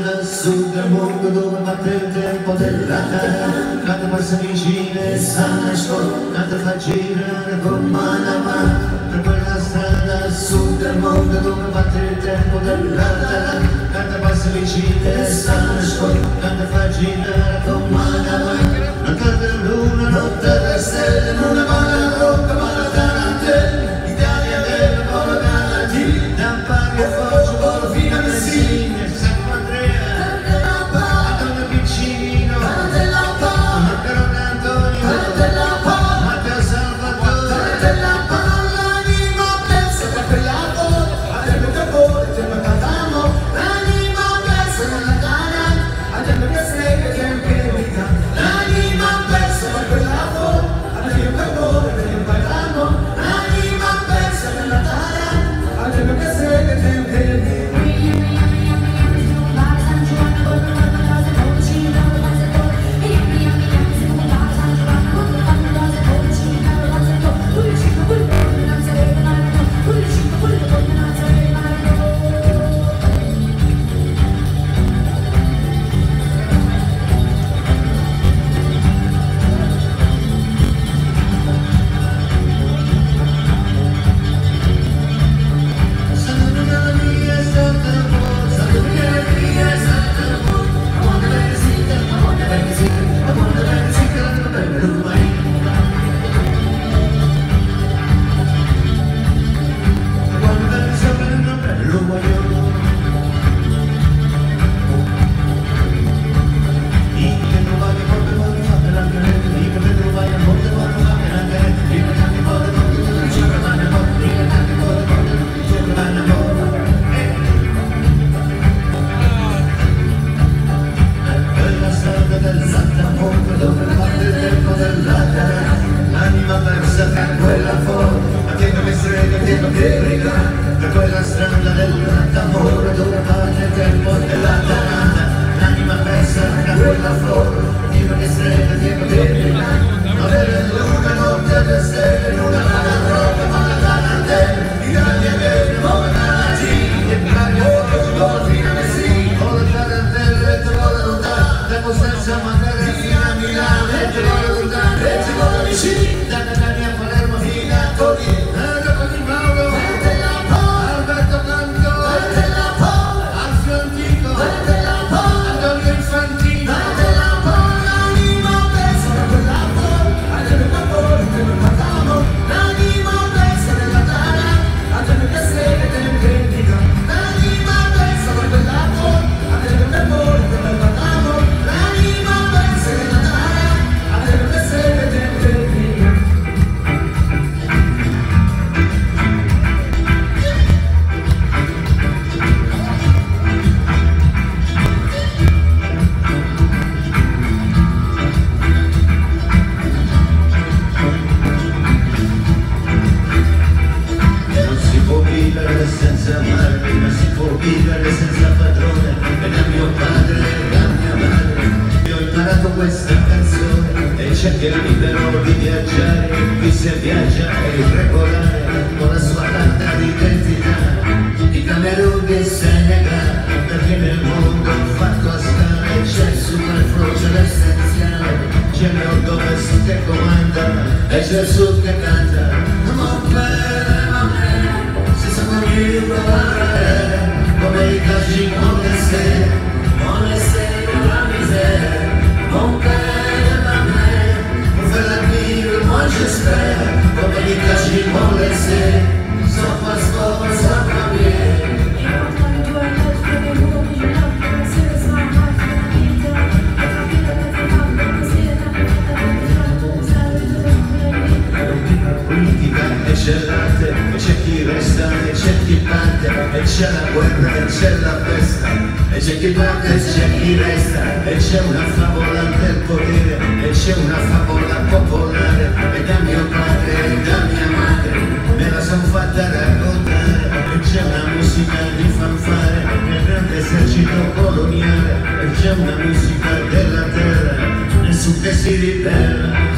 strada sud del mondo dove batte il tempo della terra, canta passa vicine e sana e scuola, canta fa girare con mano a mano, per quella strada sud del mondo dove batte il tempo della terra, canta passa vicine e sana e scuola, canta fa girare con mano a mano, notte per luna, notte per stelle, una mano rocca, mano tarante, Italia deve volo garanti, da Pari a Foggia, volo fino a Messina, San Andrea, Antonio Piccino, Macarone Antonio, Matteo Salvatore, l'anima persa per quella volta, a tempo che voi, tempo che avamo, l'anima persa nella gara, a tempo che sei, che tempo che vita, l'anima persa per quella volta, a tempo che voi, tempo che avamo, l'anima persa nella gara, a tempo che sei, che tempo che vita. C'è che è libero di viaggiare, qui se viaggia è irregolare, con la sua carta di identità, di Camerun e Senegal, perché nel mondo fatto a scala c'è il superfluo, c'è l'essenziale, c'è il nord-ovest che comanda e c'è il sud che canta. Mon père, ma mère, si sono libero come i cagi con le sere, la misère, mon père. J'espère, comme les cachis vont laisser, sans passeport, sans papier. Politica e c'è l'arte, e c'è chi resta, e c'è chi parte, e c'è la guerra, e c'è la festa, e c'è chi parte, e c'è chi resta, e c'è una favola del potere, e c'è una favola popolare, e da mio padre e da mia madre me la son fatta raccontare, e c'è una musica di fanfare nel grande esercito coloniale, e c'è una musica della terra, nessuno che si ribella.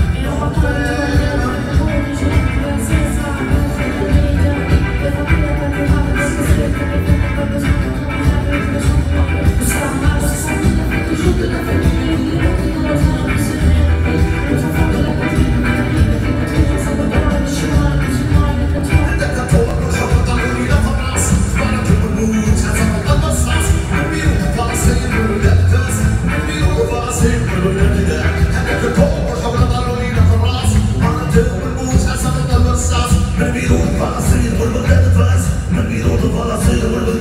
Questa pilota fala, sendo